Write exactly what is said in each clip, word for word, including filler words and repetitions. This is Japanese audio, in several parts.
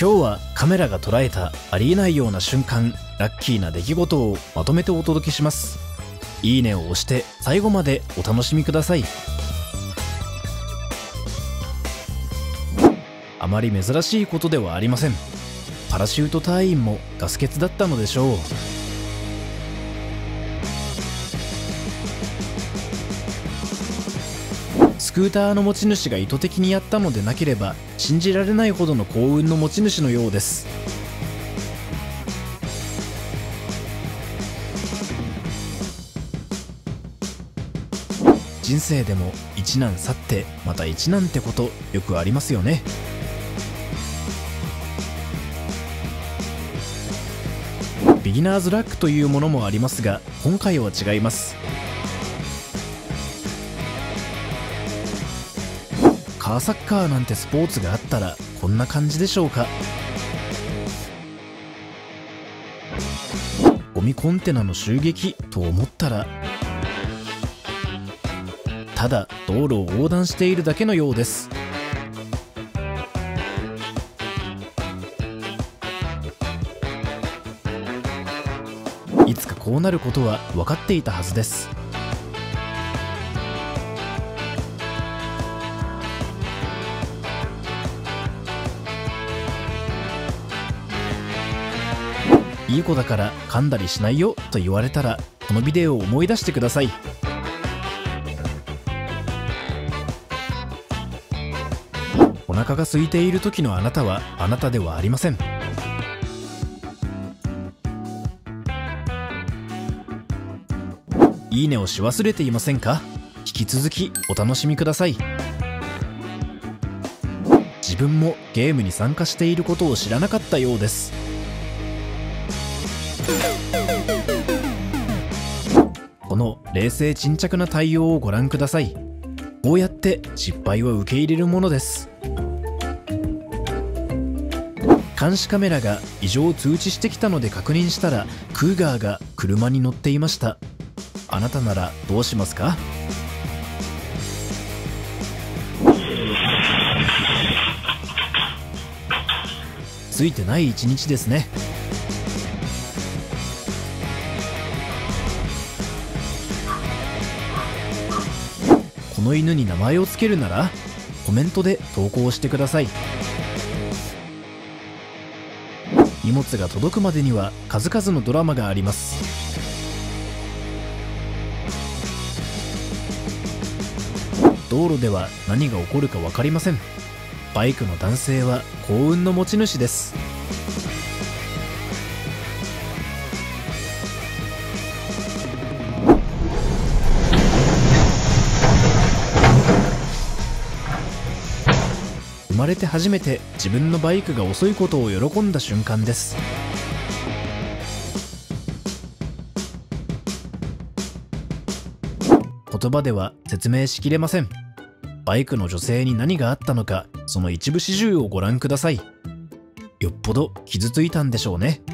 今日はカメラが捉えたありえないような瞬間、ラッキーな出来事をまとめてお届けします。いいねを押して最後までお楽しみください。あまり珍しいことではありません。パラシュート隊員もガス欠だったのでしょう。スクーターの持ち主が意図的にやったのでなければ信じられないほどの幸運の持ち主のようです。人生でも一難去ってまた一難ってことよくありますよね。ビギナーズラックというものもありますが、今回は違います。カーサッカーなんてスポーツがあったらこんな感じでしょうか。ゴミコンテナの襲撃と思ったら、ただ道路を横断しているだけのようです。いつかこうなることは分かっていたはずです。いい子だから噛んだりしないよと言われたら、このビデオを思い出してください。お腹が空いている時のあなたはあなたではありません。いいねをし忘れていませんか？引き続きお楽しみください。自分もゲームに参加していることを知らなかったようです。この冷静沈着な対応をご覧ください。こうやって失敗を受け入れるものです。監視カメラが異常を通知してきたので確認したら、クーガーが車に乗っていました。あなたならどうしますか？ついてない一日ですね。この犬に名前をつけるならコメントで投稿してください。荷物が届くまでには数々のドラマがあります。道路では何が起こるか分かりません。バイクの男性は幸運の持ち主です。生まれて初めて自分のバイクが遅いことを喜んだ瞬間です。言葉では説明しきれません。バイクの女性に何があったのか、その一部始終をご覧ください。よっぽど傷ついたんでしょうね。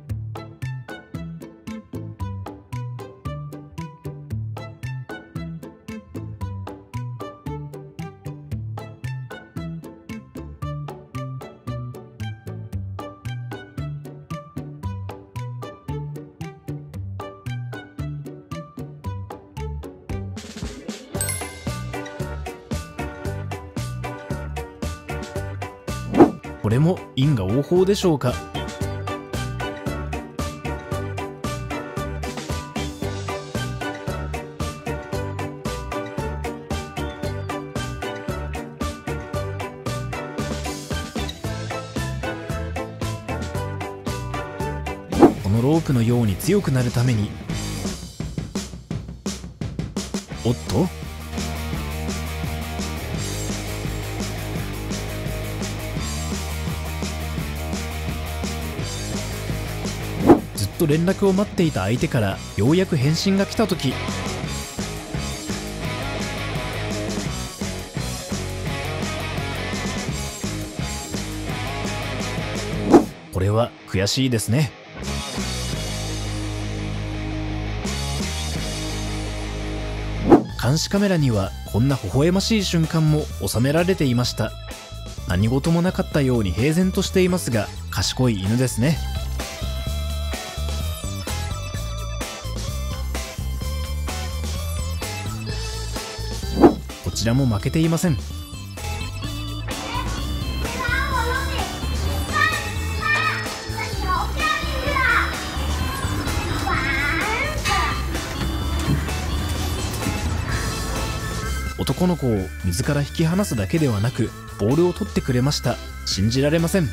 これも因果応報でしょうか。このロープのように強くなるために、おっと、ずっと連絡を待っていた相手からようやく返信が来たとき、これは悔しいですね。監視カメラにはこんな微笑ましい瞬間も収められていました。 何事もなかったように平然としていますが、賢い犬ですね。こちらも負けていません。男の子を水から引き離すだけではなく、ボールを取ってくれました。信じられません。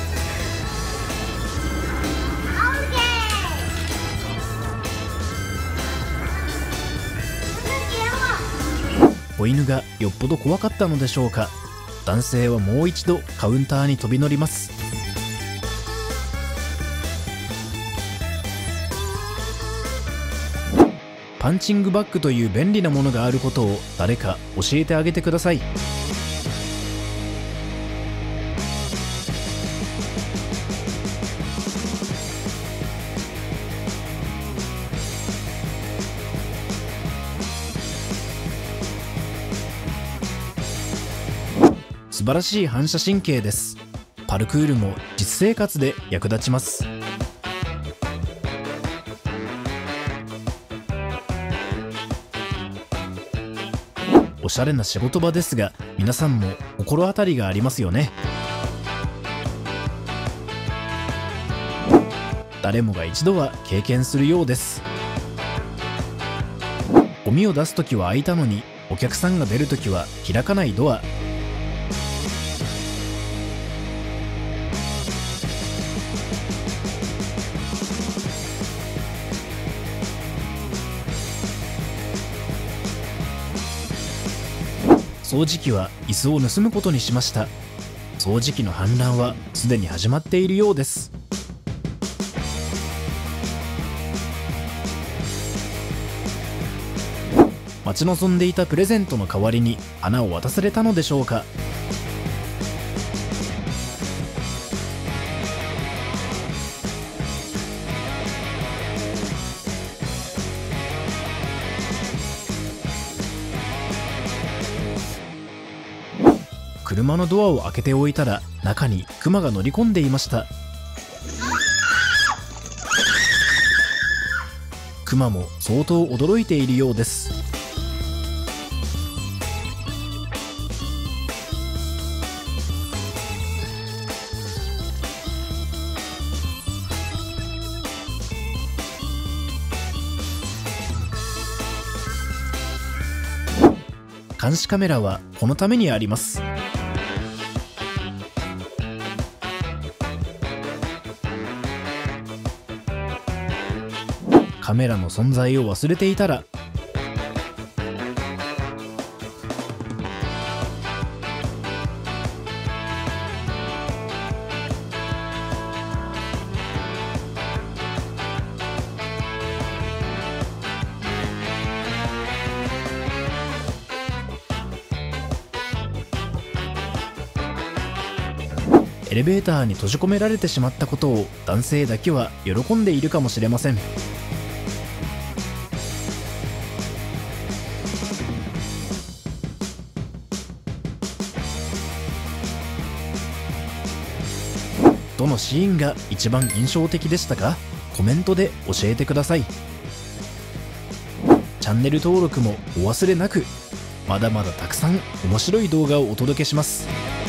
子犬がよっぽど怖かったのでしょうか。男性はもう一度カウンターに飛び乗ります。パンチングバッグという便利なものがあることを誰か教えてあげてください。素晴らしい反射神経です。パルクールも実生活で役立ちます。おしゃれな仕事場ですが、皆さんも心当たりがありますよね。誰もが一度は経験するようです。ゴミを出すときは開いたのに、お客さんが出るときは開かないドア。掃除機は椅子を盗むことにしました。掃除機の氾濫はすでに始まっているようです。待ち望んでいたプレゼントの代わりに花を渡されたのでしょうか。車のドアを開けておいたら、中にクマが乗り込んでいました。クマも相当驚いているようです。監視カメラはこのためにあります。カメラの存在を忘れていたら、エレベーターに閉じ込められてしまったことを男性だけは喜んでいるかもしれません。どのシーンが一番印象的でしたか？コメントで教えてください。チャンネル登録もお忘れなく。まだまだたくさん面白い動画をお届けします。